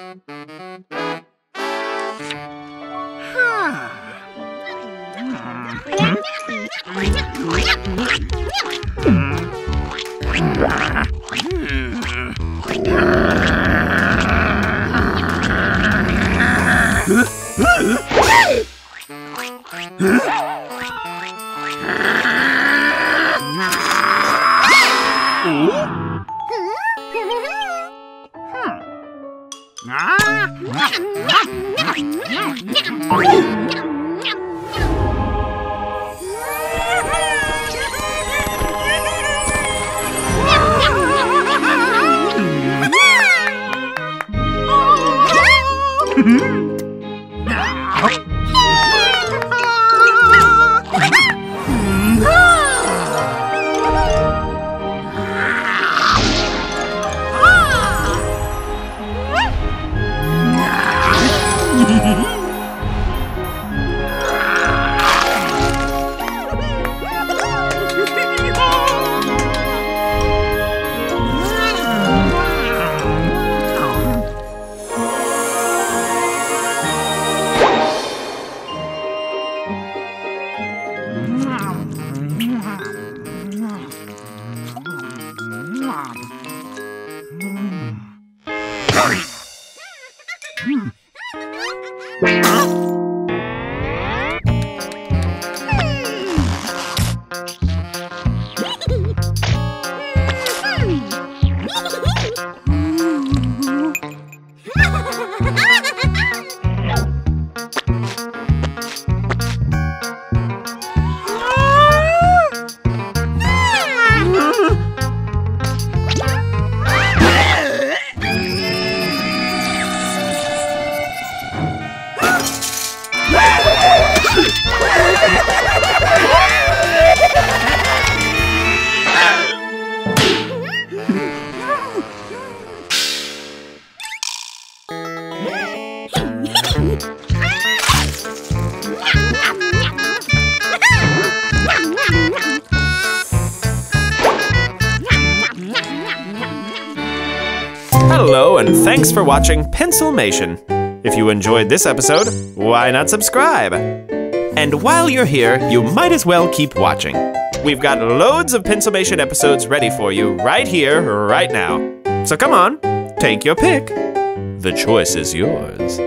Hello, and thanks for watching Pencilmation. If you enjoyed this episode, why not subscribe? And while you're here, you might as well keep watching. We've got loads of Pencilmation episodes ready for you right here, right now. So come on, take your pick. The choice is yours.